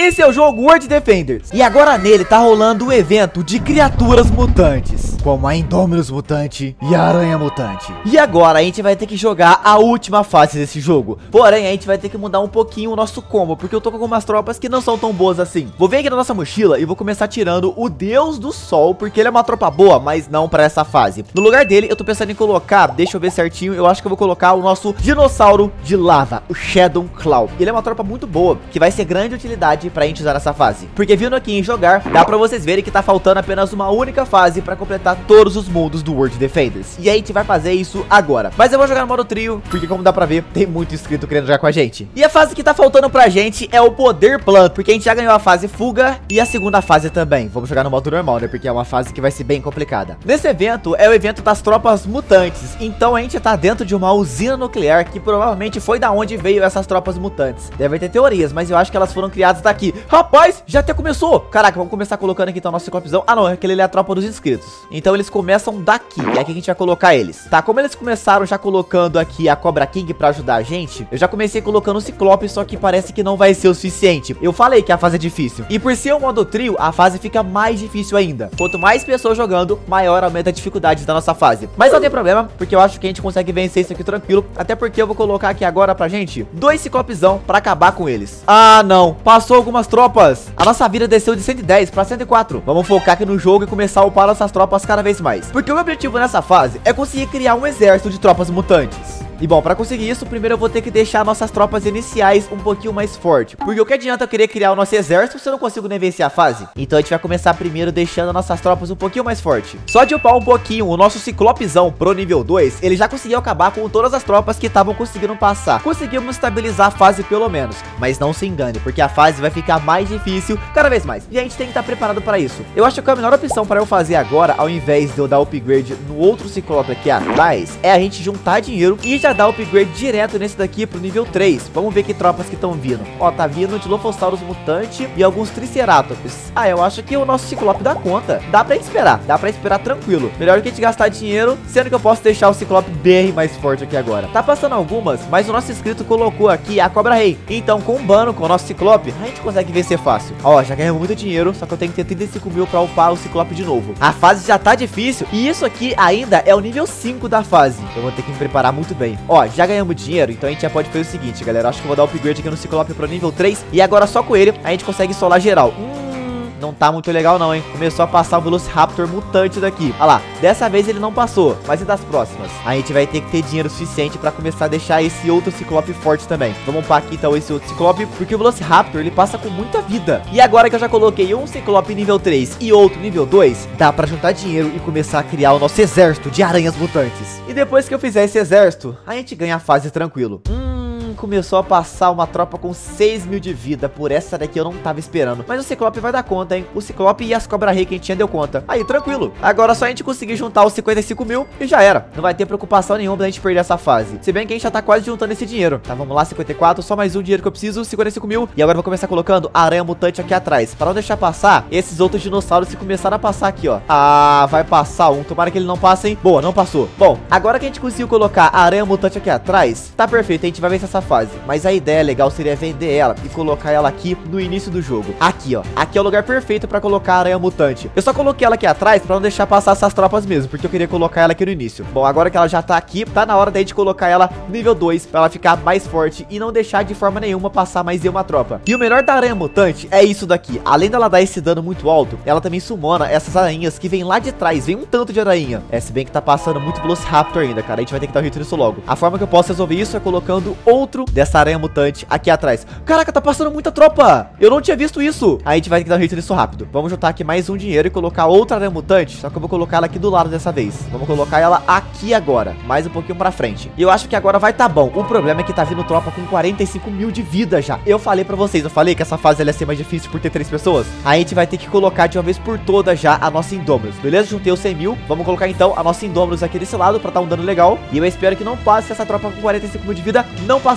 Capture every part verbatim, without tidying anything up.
esse é o jogo World Defenders. E agora nele tá rolando o evento de criaturas mutantes, como a Indominus Mutante e a Aranha Mutante. E agora a gente vai ter que jogar a última fase desse jogo. Porém, a gente vai ter que mudar um pouquinho o nosso combo, porque eu tô com algumas tropas que não são tão boas assim. Vou vir aqui na nossa mochila e vou começar tirando o Deus do Sol, porque ele é uma tropa boa, mas não pra essa fase. No lugar dele, eu tô pensando em colocar, deixa eu ver certinho, eu acho que eu vou colocar o nosso dinossauro de lava, o Shadow Claw. Ele é uma tropa muito boa, que vai ser grande utilidade pra gente usar nessa fase. Porque vindo aqui em jogar, dá pra vocês verem que tá faltando apenas uma única fase pra completar todos os mundos do World Defenders. E a gente vai fazer isso agora. Mas eu vou jogar no modo trio, porque como dá pra ver, tem muito inscrito querendo jogar com a gente. E a fase que tá faltando pra gente é o Poder Plano, porque a gente já ganhou a fase Fuga e a segunda fase também. Vamos jogar no modo normal, né? Porque é uma fase que vai ser bem complicada. Nesse evento, é o evento das tropas mutantes. Então a gente tá dentro de uma usina nuclear, que provavelmente foi da onde veio essas tropas mutantes. Deve ter teorias, mas eu acho que elas foram criadas daqui. Rapaz, já até começou. Caraca, vamos começar colocando aqui então o nosso ciclopezão. Ah não, aquele ali é a tropa dos inscritos. Então eles começam daqui, é aqui que a gente vai colocar eles. Tá, como eles começaram já colocando aqui a Cobra King pra ajudar a gente, eu já comecei colocando o Ciclope, só que parece que não vai ser o suficiente. Eu falei que a fase é difícil. E por ser o modo trio, a fase fica mais difícil ainda. Quanto mais pessoas jogando, maior aumenta a dificuldade da nossa fase. Mas não tem problema, porque eu acho que a gente consegue vencer isso aqui tranquilo. Até porque eu vou colocar aqui agora pra gente dois Ciclopezão pra acabar com eles. Ah, não. Passou algumas tropas. A nossa vida desceu de cento e dez pra cento e quatro. Vamos focar aqui no jogo e começar a upar nossas tropas cada vez mais. Porque o meu objetivo nessa fase é conseguir criar um exército de tropas mutantes. E bom, pra conseguir isso, primeiro eu vou ter que deixar nossas tropas iniciais um pouquinho mais forte. Porque o que adianta eu querer criar o nosso exército se eu não consigo nem vencer a fase? Então a gente vai começar primeiro deixando nossas tropas um pouquinho mais forte. Só de upar um pouquinho o nosso Ciclopezão pro nível dois, ele já conseguiu acabar com todas as tropas que estavam conseguindo passar. Conseguimos estabilizar a fase pelo menos. Mas não se engane, porque a fase vai ficar mais difícil cada vez mais. E a gente tem que estar preparado para isso. Eu acho que a melhor opção para eu fazer agora, ao invés de eu dar upgrade no outro Ciclope aqui atrás, é a gente juntar dinheiro e já dar upgrade direto nesse daqui pro nível três. Vamos ver que tropas que estão vindo. Ó, tá vindo Dilophosaurus Mutante e alguns Triceratops. Ah, eu acho que o nosso Ciclope dá conta. Dá pra esperar, dá pra esperar tranquilo. Melhor do que a gente gastar dinheiro, sendo que eu posso deixar o Ciclope bem mais forte aqui agora. Tá passando algumas, mas o nosso inscrito colocou aqui a Cobra Rei. Então, combando com o nosso Ciclope, a gente consegue vencer fácil. Ó, já ganhamos muito dinheiro, só que eu tenho que ter trinta e cinco mil pra upar o Ciclope de novo. A fase já tá difícil e isso aqui ainda é o nível cinco da fase. Eu vou ter que me preparar muito bem. Ó, já ganhamos dinheiro, então a gente já pode fazer o seguinte, galera. Acho que eu vou dar upgrade aqui no Ciclope pro nível três. E agora só com ele a gente consegue solar geral. Hum... Não tá muito legal não, hein? Começou a passar o Velociraptor mutante daqui. Olha lá, dessa vez ele não passou, mas e das próximas? A gente vai ter que ter dinheiro suficiente pra começar a deixar esse outro Ciclope forte também. Vamos upar aqui então esse outro Ciclope, porque o Velociraptor, ele passa com muita vida. E agora que eu já coloquei um Ciclope nível três e outro nível dois, dá pra juntar dinheiro e começar a criar o nosso exército de aranhas mutantes. E depois que eu fizer esse exército, a gente ganha a fase tranquilo. Hum... Começou a passar uma tropa com seis mil de vida. Por essa daqui eu não tava esperando. Mas o Ciclope vai dar conta, hein? O Ciclope e as Cobra Rei que a gente tinha deu conta. Aí, tranquilo. Agora só a gente conseguir juntar os cinquenta e cinco mil e já era. Não vai ter preocupação nenhuma da gente perder essa fase. Se bem que a gente já tá quase juntando esse dinheiro. Tá, vamos lá, cinquenta e quatro. Só mais um dinheiro que eu preciso, cinquenta e cinco mil. E agora eu vou começar colocando a aranha mutante aqui atrás, pra não deixar passar esses outros dinossauros que começaram a passar aqui, ó. Ah, vai passar um. Tomara que ele não passe, hein? Boa, não passou. Bom, agora que a gente conseguiu colocar a aranha mutante aqui atrás, tá perfeito. A gente vai vencer essa fase. Mas a ideia legal seria vender ela e colocar ela aqui no início do jogo. Aqui, ó. Aqui é o lugar perfeito pra colocar a aranha mutante. Eu só coloquei ela aqui atrás pra não deixar passar essas tropas mesmo, porque eu queria colocar ela aqui no início. Bom, agora que ela já tá aqui, tá na hora da gente colocar ela no nível dois, pra ela ficar mais forte e não deixar de forma nenhuma passar mais de uma tropa. E o melhor da aranha mutante é isso daqui. Além dela dar esse dano muito alto, ela também sumona essas aranhas que vem lá de trás. Vem um tanto de aranha. É, se bem que tá passando muito Velociraptor ainda, cara. A gente vai ter que dar um hit nisso logo. A forma que eu posso resolver isso é colocando outro dessa aranha mutante aqui atrás. Caraca, tá passando muita tropa. Eu não tinha visto isso. Aí a gente vai ter que dar um hit nisso rápido. Vamos juntar aqui mais um dinheiro e colocar outra aranha mutante. Só que eu vou colocar ela aqui do lado dessa vez. Vamos colocar ela aqui agora, mais um pouquinho pra frente. E eu acho que agora vai tá bom. O problema é que tá vindo tropa com quarenta e cinco mil de vida já. Eu falei pra vocês, eu falei que essa fase ela ia ser mais difícil por ter três pessoas. Aí a gente vai ter que colocar de uma vez por todas já a nossa Indominus. Beleza? Juntei os cem mil. Vamos colocar então a nossa Indominus aqui desse lado pra dar um dano legal. E eu espero que não passe essa tropa com quarenta e cinco mil de vida. Não passou.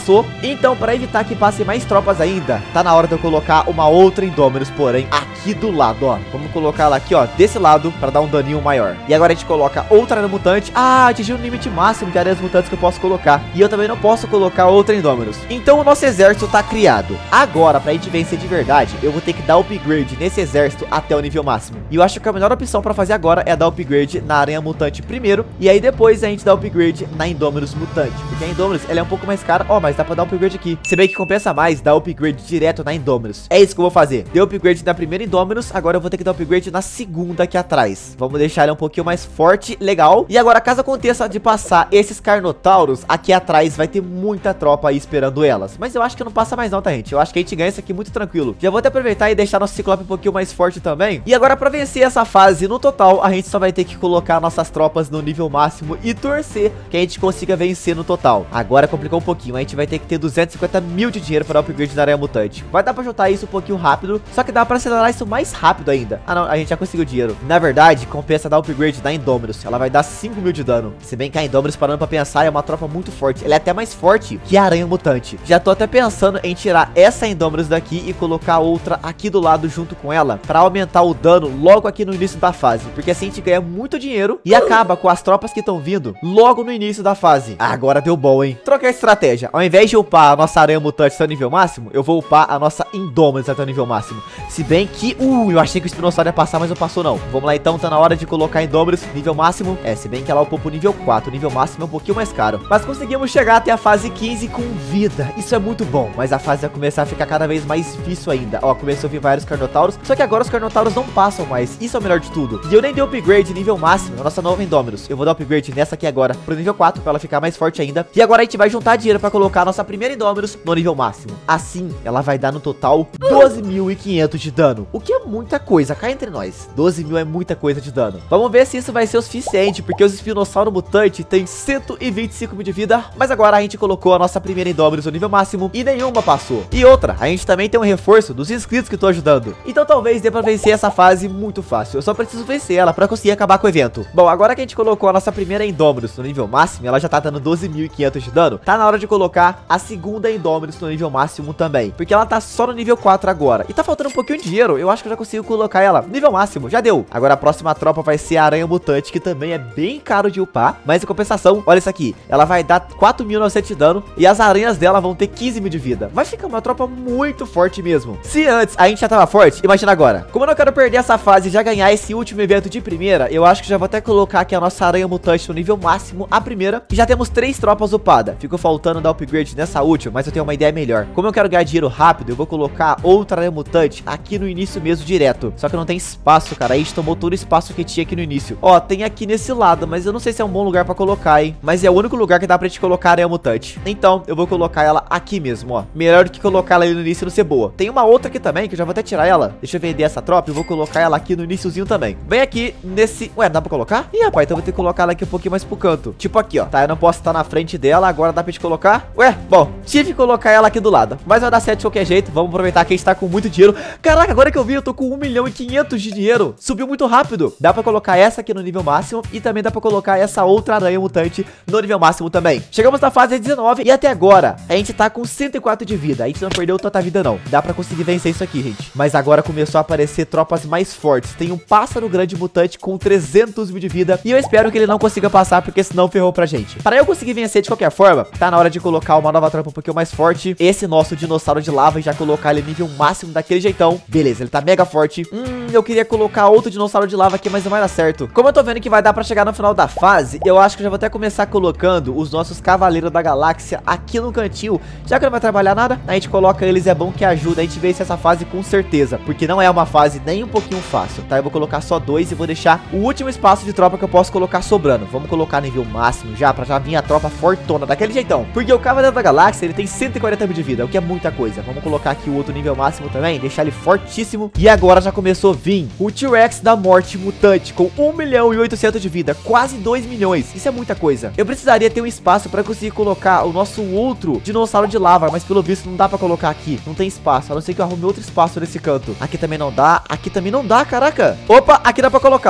passou. Então, para evitar que passe mais tropas ainda, tá na hora de eu colocar uma outra Indominus, porém, aqui do lado, ó. Vamos colocar ela aqui, ó, desse lado, para dar um daninho maior. E agora a gente coloca outra aranha mutante. Ah, atingiu o limite máximo de aranhas mutantes que eu posso colocar. E eu também não posso colocar outra Indominus. Então, o nosso exército tá criado. Agora, pra gente vencer de verdade, eu vou ter que dar upgrade nesse exército até o nível máximo. E eu acho que a melhor opção pra fazer agora é dar upgrade na aranha mutante primeiro. E aí depois a gente dá upgrade na Indominus mutante. Porque a Indominus, ela é um pouco mais cara. Ó, oh, mas dá pra dar upgrade aqui. Se bem que compensa mais dar upgrade direto na Indominus. É isso que eu vou fazer. Dei upgrade na primeira Indominus. Agora eu vou ter que dar upgrade na segunda aqui atrás. Vamos deixar ela um pouquinho mais forte. Legal. E agora, caso aconteça de passar esses Carnotauros, aqui atrás vai ter muita tropa aí esperando elas. Mas eu acho que não passa mais não, tá, gente? Eu acho que a gente ganha isso aqui muito tranquilo. Já vou até aproveitar e deixar nosso Ciclope um pouquinho mais forte também. E agora, pra vencer essa fase no total, a gente só vai ter que colocar nossas tropas no nível máximo e torcer que a gente consiga vencer no total. Agora complicou um pouquinho. A gente vai ter que ter duzentos e cinquenta mil de dinheiro para upgrade na aranha mutante. Vai dar pra juntar isso um pouquinho rápido, só que dá pra acelerar isso mais rápido ainda. Ah, não, a gente já conseguiu dinheiro. Na verdade, compensa dar upgrade na Indominus. Ela vai dar cinco mil de dano. Se bem que a Indominus, parando pra pensar, é uma tropa muito forte. Ela é até mais forte que a aranha mutante. Já tô até pensando em tirar essa Indominus daqui e colocar outra aqui do lado junto com ela, pra aumentar o dano logo aqui no início da fase. Porque assim a gente ganha muito dinheiro e acaba com as tropas que estão vindo logo no início da fase. Ah, agora deu bom, hein? Trocar a estratégia. Ao invés de upar a nossa aranha mutante até o nível máximo, eu vou upar a nossa Indominus até o nível máximo. Se bem que, uh, eu achei que o Espinossauro ia passar, mas não passou não. Vamos lá então, tá na hora de colocar a Indominus nível máximo. É, se bem que ela upou pro nível quatro, o nível máximo é um pouquinho mais caro. Mas conseguimos chegar até a fase quinze com vida. Isso é muito bom, mas a fase vai começar a ficar cada vez mais difícil ainda. Ó, começou a vir vários Carnotauros, só que agora os Carnotauros não passam mais. Isso é o melhor de tudo. E eu nem dei upgrade nível máximo na nossa nova Indominus. Eu vou dar upgrade nessa aqui agora pro nível quatro, pra ela ficar mais forte ainda. E agora a gente vai juntar dinheiro pra colocar a nossa primeira Indominus no nível máximo. Assim, ela vai dar no total doze mil e quinhentos de dano, o que é muita coisa, cá entre nós. doze mil é muita coisa de dano. Vamos ver se isso vai ser o suficiente, porque os Espinossauro Mutante tem cento e vinte e cinco mil de vida. Mas agora a gente colocou a nossa primeira Indominus no nível máximo e nenhuma passou. E outra, a gente também tem um reforço dos inscritos que estão ajudando. Então talvez dê pra vencer essa fase muito fácil. Eu só preciso vencer ela pra conseguir acabar com o evento. Bom, agora que a gente colocou a nossa primeira Indominus no nível máximo, ela já tá dando doze mil e quinhentos de dano, tá na hora de colocar a segunda Indominus no nível máximo também, porque ela tá só no nível quatro agora. E tá faltando um pouquinho de dinheiro, eu acho que eu já consigo colocar ela no nível máximo, já deu. Agora a próxima tropa vai ser a Aranha Mutante, que também é bem caro de upar, mas em compensação, olha isso aqui, ela vai dar quatro mil e novecentos de dano e as aranhas dela vão ter quinze mil de vida. Vai ficar uma tropa muito forte mesmo. Se antes a gente já tava forte, imagina agora. Como eu não quero perder essa fase e já ganhar esse último evento de primeira, eu acho que já vou até colocar aqui a nossa Aranha Mutante no nível máximo, a primeira, que já temos três tropas upadas. Ficou faltando dar upgrade nessa última, mas eu tenho uma ideia melhor. Como eu quero ganhar dinheiro rápido, eu vou colocar outra Aranha Mutante aqui no início mesmo, direto. Só que não tem espaço, cara. A gente tomou todo o espaço que tinha aqui no início. Ó, tem aqui nesse lado, mas eu não sei se é um bom lugar pra colocar, hein. Mas é o único lugar que dá pra gente colocar a Aranha Mutante. Então, eu vou colocar ela aqui mesmo, ó. Melhor do que colocar ela aí no início e não ser boa. Tem uma outra aqui também, que eu já vou até tirar ela. Deixa eu vender essa tropa e vou colocar ela aqui no iniciozinho também. Vem aqui nesse... Ué, dá pra colocar? Ih, rapaz, então eu vou ter que colocar ela aqui um pouquinho mais pro canto. Tipo aqui, ó. Tá, eu não posso estar na frente dela, agora dá pra gente colocar? Ué, bom, tive que colocar ela aqui do lado. Mas vai dar certo de qualquer jeito. Vamos aproveitar que a gente tá com muito dinheiro. Caraca, agora que eu vi, eu tô com um milhão e quinhentos de dinheiro. Subiu muito rápido. Dá pra colocar essa aqui no nível máximo e também dá pra colocar essa outra aranha mutante no nível máximo também. Chegamos na fase dezenove e até agora a gente tá com cento e quatro de vida. A gente não perdeu tanta vida não. Dá pra conseguir vencer isso aqui, gente. Mas agora começou a aparecer tropas mais fortes. Tem um pássaro grande mutante com trezentos mil de vida e eu espero que ele não consiga passar, porque senão ferrou pra gente. Para eu conseguir vencer de qualquer forma, tá na hora de colocar uma nova tropa um pouquinho mais forte. Esse nosso dinossauro de lava e já colocar ele nível máximo daquele jeitão. Beleza, ele tá mega forte. Hum, eu queria colocar outro dinossauro de lava aqui, mas não vai dar certo. Como eu tô vendo que vai dar pra chegar no final da fase, eu acho que eu já vou até começar colocando os nossos Cavaleiros da Galáxia aqui no cantinho. Já que não vai trabalhar nada, a gente coloca eles, é bom que ajuda a gente vencer essa fase com certeza, porque não é uma fase nem um pouquinho fácil, tá? Eu vou colocar só dois e vou deixar o último espaço de tropa que eu posso colocar sobrando. Vamos colocar nível máximo já, pra já vir a tropa fortona daquele jeitão, porque o Cavaleiro da Galáxia, ele tem cento e quarenta mil de vida, o que é muita coisa. Vamos colocar aqui o outro nível máximo também, deixar ele fortíssimo. E agora já começou a vir o T-Rex da Morte Mutante com um milhão e oitocentos de vida, quase dois milhões. Isso é muita coisa. Eu precisaria ter um espaço pra conseguir colocar o nosso outro dinossauro de lava, mas pelo visto não dá pra colocar aqui. Não tem espaço, a não ser que eu arrume outro espaço nesse canto. Aqui também não dá, aqui também não dá, caraca. Opa, aqui dá pra colocar, ó.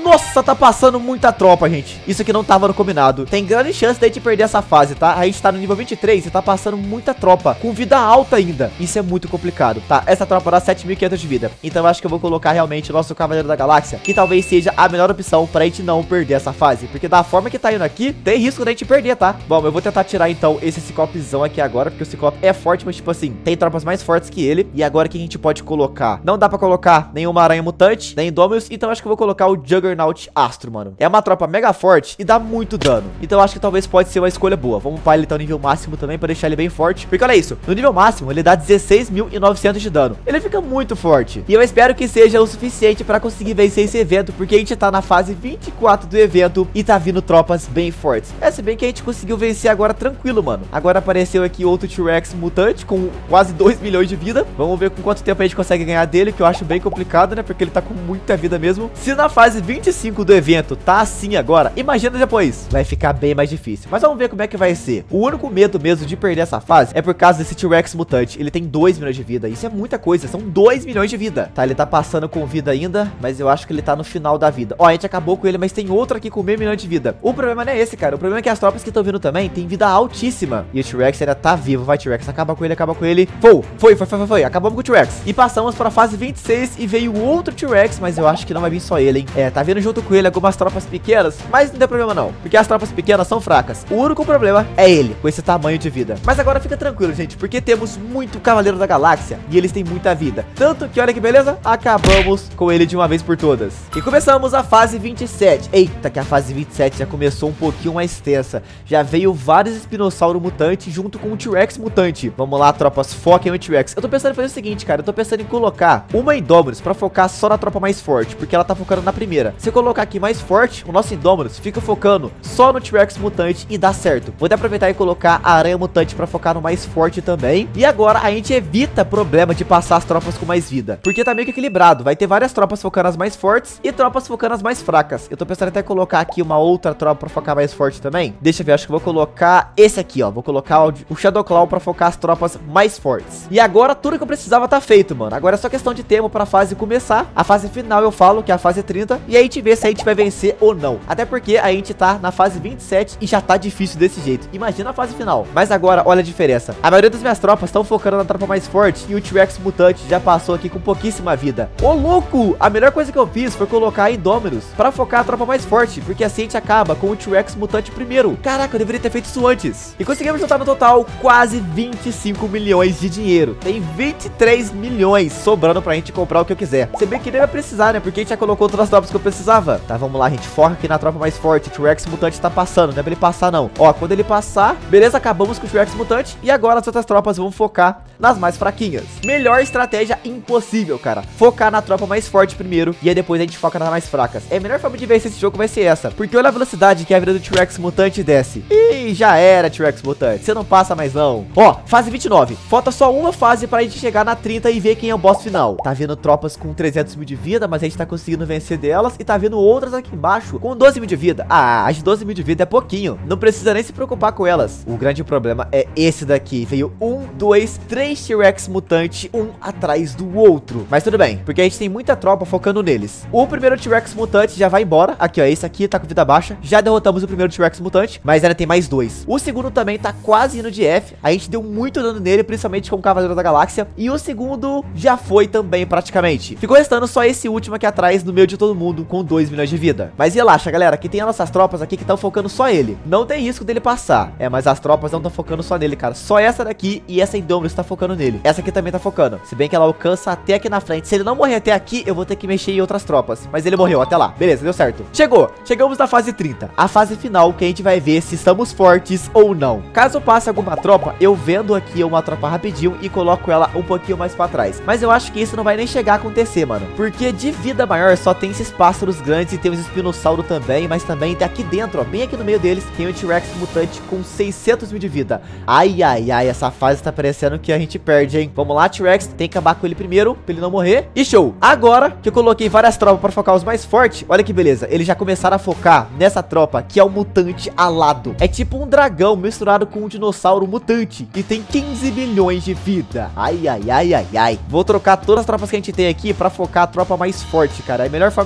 Nossa, tá passando muita tropa, gente. Isso aqui não tava no combinado. Tem grande chance da gente perder essa fase, tá? A gente tá no nível vinte e três e tá passando muita tropa, com vida alta ainda. Isso é muito complicado, tá? Essa tropa dá sete mil e quinhentos de vida. Então eu acho que eu vou colocar realmente o nosso Cavaleiro da Galáxia, que talvez seja a melhor opção pra gente não perder essa fase. Porque da forma que tá indo aqui, tem risco da gente perder, tá? Bom, eu vou tentar tirar então esse Ciclopezão aqui agora, porque o Ciclope é forte, mas tipo assim, tem tropas mais fortes que ele. E agora que a gente pode colocar? Não dá pra colocar nenhuma aranha mutante, nem Indominus, então acho que eu vou colocar o Juggernaut Astro, mano. É uma tropa mega forte e dá muito dano. Então acho que talvez pode ser uma escolha boa. Vamos upar ele então no nível máximo também, pra deixar ele bem forte. Porque olha isso, no nível máximo ele dá dezesseis mil e novecentos de dano. Ele fica muito forte. E eu espero que seja o suficiente pra conseguir vencer esse evento, porque a gente tá na fase vinte e quatro do evento e tá vindo tropas bem fortes. É, se bem que a gente conseguiu vencer agora tranquilo, mano. Agora apareceu aqui outro T-Rex mutante com quase dois milhões de vida. Vamos ver com quanto tempo a gente consegue ganhar dele, que eu acho bem complicado, né? Porque ele tá com muita vida mesmo. Se na fase vinte e cinco do evento tá assim agora, imagina depois. Vai ficar bem mais difícil. Mas vamos ver como é que vai ser. O único medo mesmo de perder essa fase é por causa desse T-Rex mutante. Ele tem dois milhões de vida. Isso é muita coisa. São dois milhões de vida. Tá, ele tá passando com vida ainda, mas eu acho que ele tá no final da vida. Ó, a gente acabou com ele, mas tem outro aqui com meio milhão de vida. O problema não é esse, cara. O problema é que as tropas que estão vindo também tem vida altíssima. E o T-Rex ainda tá vivo. Vai, T-Rex. Acaba com ele, acaba com ele. Foi, foi, foi, foi, foi. Acabamos com o T-Rex. E passamos pra fase vinte e seis e veio outro T-Rex, mas eu acho que não vai vir só ele, hein. É, tá vindo junto com ele algumas tropas pequenas, mas não tem problema não, porque as tropas pequenas são fracas. O único problema é ele, com esse tamanho de vida. Mas agora fica tranquilo, gente, porque temos muito Cavaleiro da Galáxia e eles têm muita vida. Tanto que, olha que beleza, acabamos com ele de uma vez por todas. E começamos a fase vinte e sete. Eita, que a fase vinte e sete já começou um pouquinho mais tensa. Já veio vários espinossauro mutantes junto com o T-Rex mutante. Vamos lá, tropas, foquem o T-Rex. Eu tô pensando em fazer o seguinte, cara, eu tô pensando em colocar uma Indominus pra focar só na tropa mais forte, porque ela tá focando na primeira. Se eu colocar aqui mais forte, o nosso Indominus fica focando só no T-Rex mutante e dá certo. Vou até aproveitar e colocar a aranha mutante pra focar no mais forte também. E agora a gente evita problema de passar as tropas com mais vida, porque tá meio que equilibrado. Vai ter várias tropas focando as mais fortes e tropas focando as mais fracas. Eu tô pensando até em colocar aqui uma outra tropa pra focar mais forte também. Deixa eu ver, acho que eu vou colocar esse aqui, ó. Vou colocar o, o Shadow Claw pra focar as tropas mais fortes. E agora tudo que eu precisava tá feito, mano. Agora é só questão de tempo pra fase começar. A fase final eu falo que é a fase trinta. E aí a gente vê se a gente vai vencer ou não. Até porque a gente tá na fase vinte e sete e já tá difícil desse jeito. Imagina a fase final. Mas agora, olha a diferença. A maioria das minhas tropas estão focando na tropa mais forte e o T-Rex mutante já passou aqui com pouquíssima vida. Ô, louco! A melhor coisa que eu fiz foi colocar a Indominus pra focar a tropa mais forte, porque assim a gente acaba com o T-Rex mutante primeiro. Caraca, eu deveria ter feito isso antes. E conseguimos juntar no total quase vinte e cinco milhões de dinheiro. Tem vinte e três milhões sobrando pra gente comprar o que eu quiser. Se bem que nem vai precisar, né? Porque a gente já colocou todas as tropas que eu precisava. Tá, vamos lá, gente. Foca aqui na tropa mais forte. O T-Rex mutante tá passando. Não é pra ele passar, não. Ó, quando ele passar, beleza, acabamos com o T-Rex mutante. E agora as outras tropas vão focar nas mais fraquinhas. Melhor estratégia impossível, cara. Focar na tropa mais forte primeiro e aí depois a gente foca nas mais fracas. É a melhor forma de vencer esse jogo vai ser essa. Porque olha a velocidade que a vida do T-Rex mutante desce. Ih, já era, T-Rex mutante. Você não passa mais, não. Ó, fase vinte e nove. Falta só uma fase pra gente chegar na trinta e ver quem é o boss final. Tá vendo tropas com trezentos mil de vida, mas a gente tá conseguindo vencer delas. E tá vendo outras aqui embaixo com doze mil de vida. Ah, as doze mil de vida é pouquinho. Não precisa nem se preocupar com elas. O grande problema é esse daqui. Veio um, dois, três T-Rex mutante, um atrás do outro. Mas tudo bem, porque a gente tem muita tropa focando neles. O primeiro T-Rex mutante já vai embora. Aqui, ó, esse aqui tá com vida baixa. Já derrotamos o primeiro T-Rex mutante, mas ainda tem mais dois. O segundo também tá quase indo de F. A gente deu muito dano nele, principalmente com o Cavaleiro da Galáxia. E o segundo já foi também praticamente. Ficou restando só esse último aqui atrás, no meio de todo mundo, com dois milhões de vida. Mas relaxa, galera, que tem as nossas tropas aqui que estão focando só ele. Não tem risco dele passar. É, mas as tropas não estão focando só nele, cara. Só essa daqui e essa Indominus tá focando nele. Essa aqui também tá focando. Se bem que ela alcança até aqui na frente. Se ele não morrer até aqui, eu vou ter que mexer em outras tropas. Mas ele morreu até lá. Beleza, deu certo. Chegou. Chegamos na fase trinta. A fase final que a gente vai ver se estamos fortes ou não. Caso passe alguma tropa, eu vendo aqui uma tropa rapidinho e coloco ela um pouquinho mais pra trás. Mas eu acho que isso não vai nem chegar a acontecer, mano. Porque de vida maior só tem esses pássaros grandes e tem os espinossauro também. Mas também tem aqui dentro, ó, bem aqui no meio deles, tem o T-Rex mutante com seiscentos mil de vida. Ai, ai, ai, essa fase tá parecendo que a gente perde, hein? Vamos lá, T-Rex, tem que acabar com ele primeiro, pra ele não morrer. E show! Agora que eu coloquei várias tropas pra focar os mais fortes, olha que beleza, eles já começaram a focar nessa tropa, que é o mutante alado. É tipo um dragão misturado com um dinossauro mutante, e tem quinze milhões de vida. Ai, ai, ai, ai, ai. Vou trocar todas as tropas que a gente tem aqui pra focar a tropa mais forte, cara. É a melhor forma que a gente vai vencer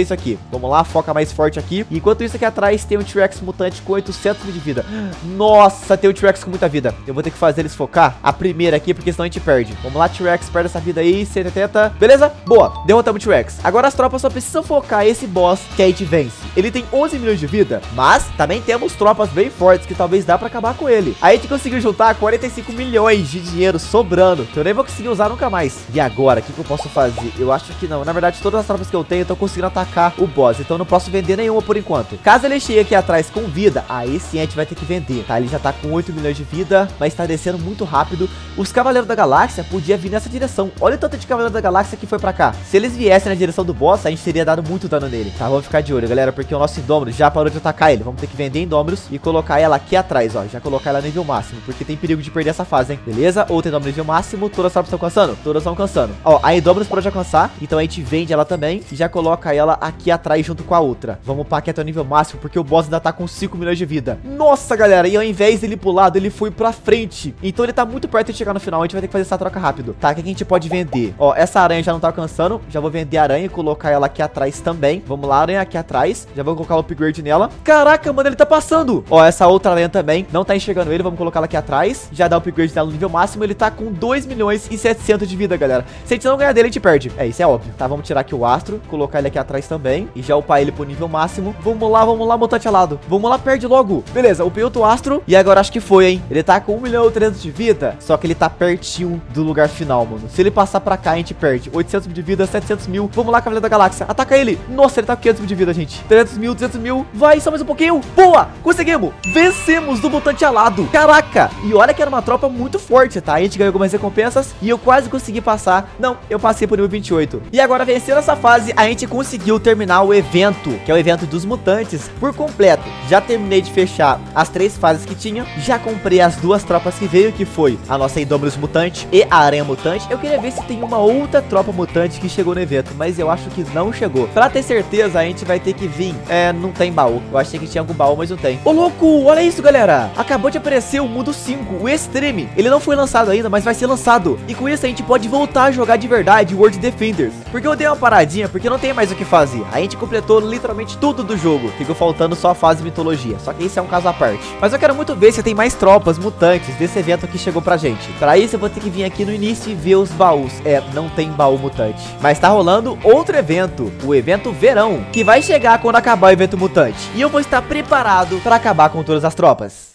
isso aqui. Vamos lá, foca mais forte aqui. Enquanto isso, aqui atrás tem um T-Rex mutante com oitocentos mil de vida. Nossa, tem um T-Rex com muita vida. Eu vou ter que fazer eles focar a primeira aqui, porque senão a gente perde. Vamos lá, T-Rex, perde essa vida aí, cento e oitenta. Beleza? Boa, derrotamos o T-Rex. Agora as tropas só precisam focar esse boss que a gente vence. Ele tem onze milhões de vida, mas também temos tropas bem fortes que talvez dá pra acabar com ele. A gente conseguiu juntar quarenta e cinco milhões de dinheiro sobrando, que eu nem vou conseguir usar nunca mais. E agora, o que, que eu posso fazer? Eu acho que não. Na verdade, todas as tropas que eu tenho, eu tô conseguindo atacar o boss. Então eu não posso vender nenhuma por enquanto. Caso ele chegue aqui atrás com vida, aí sim a gente vai ter que vender, tá? Ele já tá com oito milhões de vida, mas tá descendo muito rápido. Os Cavaleiros da Galáxia podiam vir nessa direção. Olha o tanto de Cavaleiro da Galáxia que foi pra cá. Se eles viessem na direção do boss, a gente teria dado muito dano nele, tá? Vamos ficar de olho, galera, porque o nosso Indôminus já parou de atacar ele. Vamos ter que vender Indôminus e colocar ela aqui atrás, ó. Já colocar ela no nível máximo, porque tem perigo de perder essa fase, hein? Beleza? Outra Indôminus nível máximo. Todas as tropas estão alcançando? Todas estão alcançando. Ó, a Indôminus pode alcançar, então a gente vende ela também e já coloca ela aqui atrás junto com a outra. Vamos upar aqui até o nível máximo, porque o boss ainda tá com cinco milhões de vida. Nossa, galera, e ao invés dele ir pro lado, ele foi pra frente. Então ele tá muito perto de chegar no final. A gente vai ter que fazer essa troca rápido. Tá, o que a gente pode vender? Ó, essa aranha já não tá alcançando. Já vou vender a aranha e colocar ela aqui atrás também. Vamos lá, aranha aqui atrás. Já vou colocar o upgrade nela. Caraca, mano, ele tá passando. Ó, essa outra aranha também não tá enxergando ele. Vamos colocar ela aqui atrás. Já dá o upgrade dela no nível máximo. Ele tá com dois milhões e setecentos de vida, galera. Se a gente não ganhar dele, a gente perde. É, isso é óbvio. Tá, vamos tirar aqui o astro. Colocar ele aqui atrás também. E já upar ele pro nível máximo. Vamos lá, vamos lá, mutante alado. Vamos lá, perde logo. Beleza, upei outro astro. E agora acho que foi, hein? Ele tá com um milhão e trezentos de vida. Só que ele tá pertinho do lugar final, mano. Se ele passar pra cá, a gente perde. oitocentos mil de vida, setecentos mil. Vamos lá, Cavaleiro da Galáxia. Ataca ele. Nossa, ele tá com quinhentos mil de vida, gente. trezentos mil, duzentos mil. Vai, só mais um pouquinho. Boa! Conseguimos! Vencemos do mutante alado. Caraca! E olha que era uma tropa muito forte, tá? A gente ganhou algumas recompensas e eu quase consegui passar. Não, eu passei por nível vinte e oito. E agora, vencendo essa fase, a gente conseguiu terminar o evento, que é o evento dos mutantes, por completo. Já terminei de fechar as três fases que tinha. Já comprei as duas tropas que veio, que foi a nossa Indôminus mutante e a aranha mutante. Eu queria ver se tem uma outra tropa mutante que chegou no evento, mas eu acho que não chegou. Pra ter certeza, a gente vai ter que vir. É, não tem baú. Eu achei que tinha algum baú, mas não tem. Ô, louco, olha isso, galera. Acabou de aparecer o Mundo cinco, o Extreme. Ele não foi lançado ainda, mas vai ser lançado. E com isso a gente pode voltar a jogar de verdade World Defenders. Porque eu dei uma paradinha, porque não tem mais o que fazer. A gente completou literalmente tudo do jogo. Ficou faltando só a fase mitologia. Só que isso é um caso à parte. Mas eu quero muito ver se tem mais tropas mutantes desse evento que chegou pra gente. Pra isso eu vou ter que vir aqui no início e ver os baús. É, não tem baú mutante. Mas tá rolando outro evento, o evento verão, que vai chegar quando acabar o evento mutante. E eu vou estar preparado pra acabar com todas as tropas.